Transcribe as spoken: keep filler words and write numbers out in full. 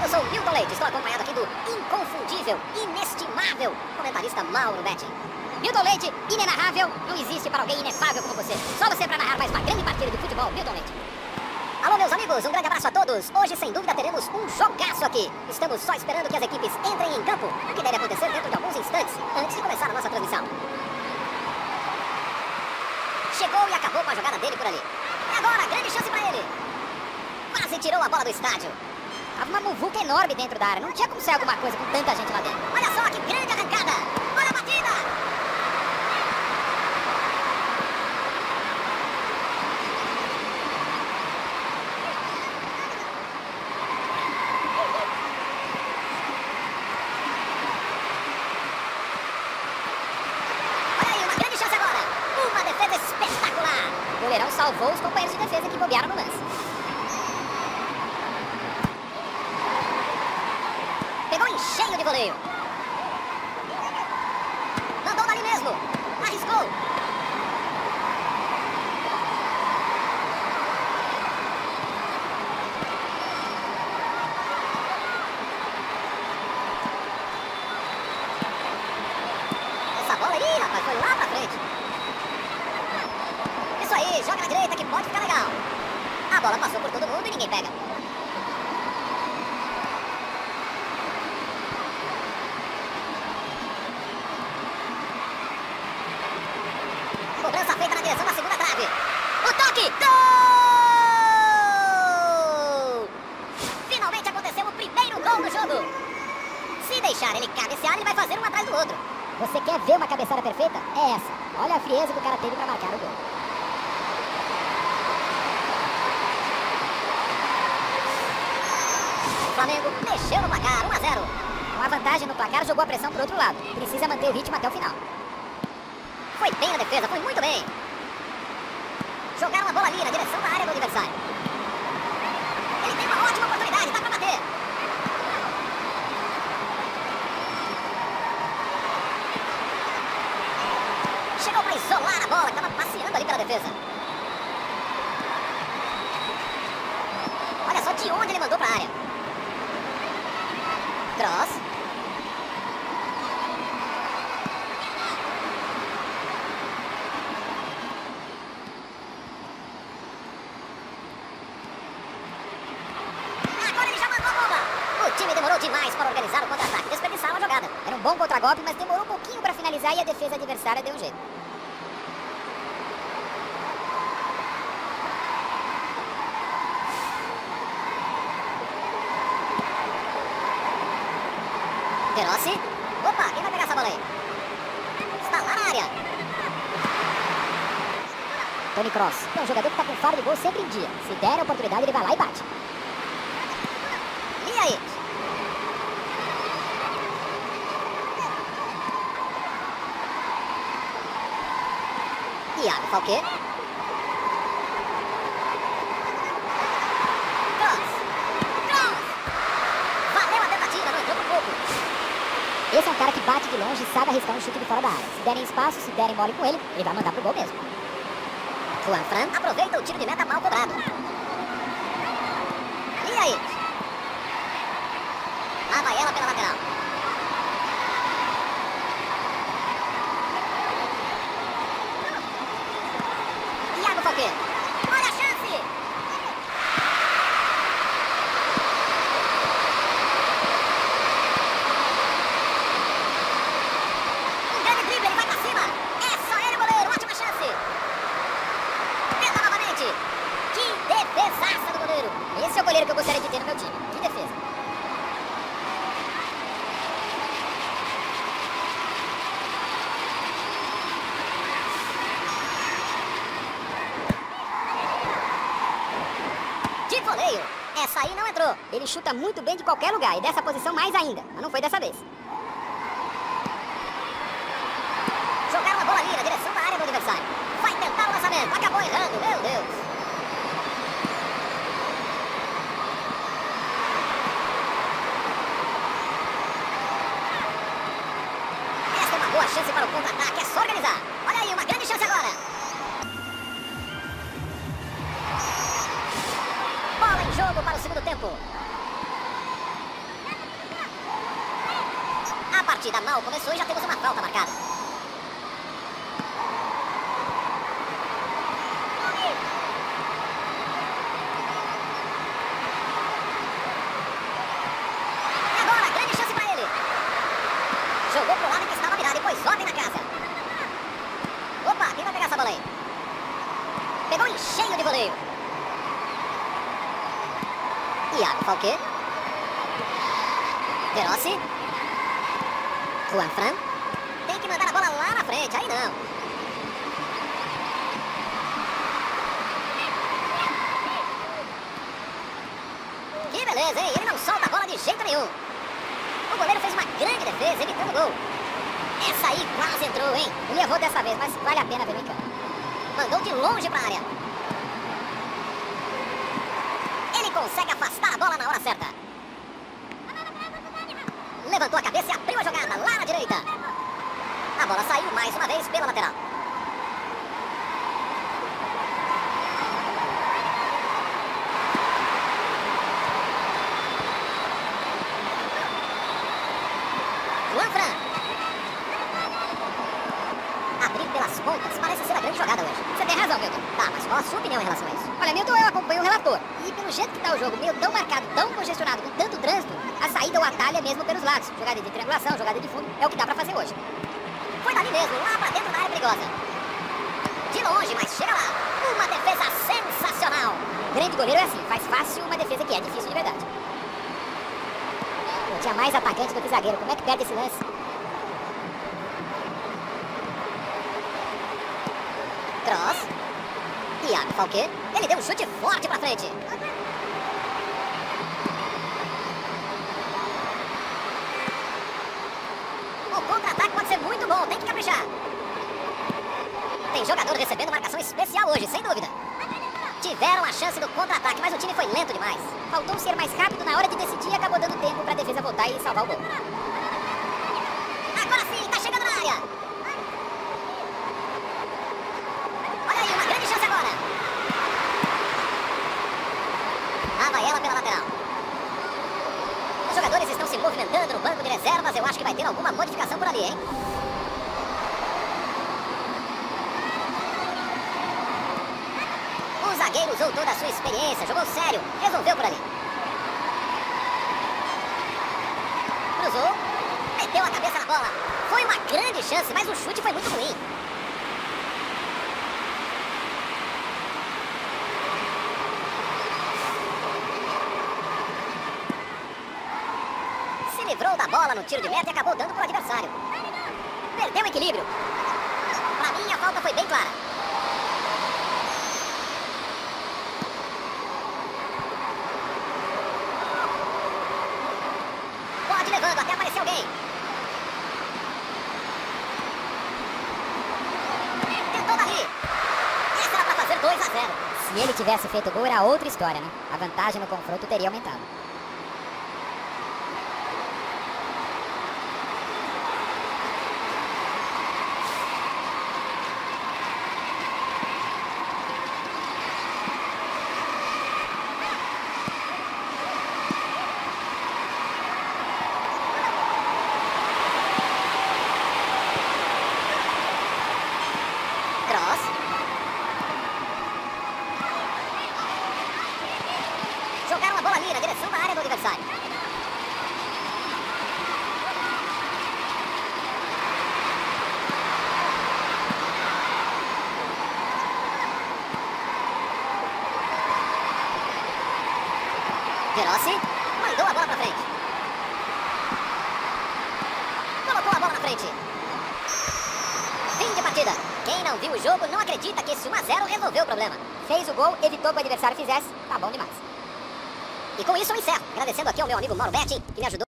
sou Milton Leite, estou acompanhado aqui do inconfundível, inestimável comentarista Mauro Betti. Milton Leite, inenarrável, não existe para alguém inefável como você. Só você para narrar mais uma grande partida de futebol, Milton Leite. Alô, meus amigos, um grande abraço a todos. Hoje, sem dúvida, teremos um jogaço aqui. Estamos só esperando que as equipes entrem em campo, o que deve acontecer dentro de alguns instantes, antes de começar a nossa transmissão. Chegou e acabou com a jogada dele por ali. E agora, grande chance para ele. Quase tirou a bola do estádio. Tava uma muvuca enorme dentro da área. Não tinha como ser alguma coisa com tanta gente lá dentro. Olha só que grande arrancada. Olha a batida. Olha aí, uma grande chance agora. Uma defesa espetacular. O goleirão salvou os companheiros de defesa que bobearam no lance. Pegou em cheio de voleio. Mandou dali mesmo. Arriscou. Essa bola aí, rapaz, foi lá pra frente. Isso aí, joga na direita que pode ficar legal. A bola passou por todo mundo e ninguém pega. Cobrança feita na direção da segunda trave. O toque! Gol! Finalmente aconteceu o primeiro gol do jogo. Se deixar ele cabecear, ele vai fazer um atrás do outro. Você quer ver uma cabeçada perfeita? É essa. Olha a frieza que o cara teve pra marcar o gol. O Flamengo mexeu no placar, um a zero. Com a vantagem no placar, jogou a pressão pro outro lado. Precisa manter o ritmo até o final. Foi bem na defesa, foi muito bem. Jogaram a bola ali na direção da área do adversário. Ele tem uma ótima oportunidade, dá pra bater. Chegou pra isolar a bola, que tava passeando ali pela defesa. Olha só de onde ele mandou pra área. Cross. O time demorou demais para organizar o contra-ataque, desperdiçaram a jogada. Era um bom contragolpe, mas demorou um pouquinho pra finalizar e a defesa adversária deu um jeito. De Rossi. Opa, quem vai pegar essa bola aí? Está lá na área. Toni Kroos é um jogador que tá com faro de gol sempre em dia. Se der a oportunidade, ele vai lá e bate. E aí? Iago Falquet. Cross. Cross. Valeu a tentativa, não entrou por pouco. Esse é um cara que bate de longe e sabe arriscar um chute de fora da área. Se derem espaço, se derem mole com ele, ele vai mandar pro gol mesmo. Juan Fran aproveita o tiro de meta mal cobrado. E aí? Lá vai ela pela lateral. Iago Falquet. Olha a chance! Um grande drible, ele vai pra cima. É só ele, goleiro. Ótima chance. Tenta novamente. Que defesaça do goleiro. Esse é o goleiro que eu gostaria de ter no meu time. Que defesa. De voleio. Essa aí não entrou. Ele chuta muito bem de qualquer lugar e dessa posição mais ainda, mas não foi dessa vez. Jogaram a bola ali na direção da área do adversário. Vai tentar o lançamento. Acabou errando. Meu Deus. Esta é uma boa chance para o contra-ataque. É só organizar. Olha aí, uma grande chance agora. Bola em jogo para o segundo tempo. partida mal começou e já temos uma falta marcada. E agora, grande chance pra ele. Jogou pro lado que estava virado e pôs ordem na casa. Opa, quem vai pegar essa bola aí? Pegou em cheio de voleio. Iago Falquet. De Rossi. Juanfran. Tem que mandar a bola lá na frente, aí não. Que beleza, hein? Ele não solta a bola de jeito nenhum. O goleiro fez uma grande defesa, evitando o gol. Essa aí quase entrou, hein? Ele errou dessa vez, mas vale a pena ver no campo. Mandou de longe pra área. Ele consegue afastar a bola na hora certa. Levantou a cabeça e abriu a jogada lá na direita. A bola saiu mais uma vez pela lateral. Juanfran. Abrir pelas pontas parece ser a grande jogada hoje. Você tem razão, Milton. Tá, mas qual a sua opinião em relação a isso? Olha, Milton, eu acompanho o relator. E pelo jeito que tá o jogo, meio tão marcado, tão congestionado, com tanto trânsito, a saída ou atalho é mesmo pelos lados. Jogada de triangulação, jogada de fundo, é o que dá pra fazer hoje. Foi dali mesmo, lá pra dentro da área perigosa. De longe, mas chega lá. Uma defesa sensacional. Grande goleiro é assim, faz fácil uma defesa que é difícil de verdade. Eu tinha mais atacante do que zagueiro, como é que perde esse lance? Cross. Iago Falquet. Ele deu um chute forte pra frente. O contra-ataque pode ser muito bom, tem que caprichar. Tem jogador recebendo marcação especial hoje, sem dúvida. Tiveram a chance do contra-ataque, mas o time foi lento demais. Faltou ser mais rápido na hora de decidir e acabou dando tempo pra defesa voltar e salvar o gol. Agora sim, tá chegando na área. Olha aí, uma grande chance agora. Lá vai ela pela lateral. Os jogadores estão se movimentando no banco de reservas. Eu acho que vai ter alguma modificação por ali, hein? O zagueiro usou toda a sua experiência, jogou sério, resolveu por ali. Cruzou, meteu a cabeça na bola. Foi uma grande chance, mas o chute foi muito ruim. Se livrou da bola no tiro de meta e acabou dando pro adversário. Perdeu o equilíbrio. Pra mim, a falta foi bem clara. Pode levando até aparecer alguém. Tentou dali. Essa era pra fazer dois a zero. Se ele tivesse feito o gol, era outra história, né? A vantagem no confronto teria aumentado. Cross. Jogaram a bola ali na direção da área do adversário. De Rossi mandou a bola pra frente. Colocou a bola na frente. Fim de partida. Quem não viu o jogo não acredita que esse um a zero resolveu o problema. Fez o gol, evitou que o adversário fizesse, tá bom demais. E com isso eu encerro, agradecendo aqui ao meu amigo Mauro Betti, que me ajudou.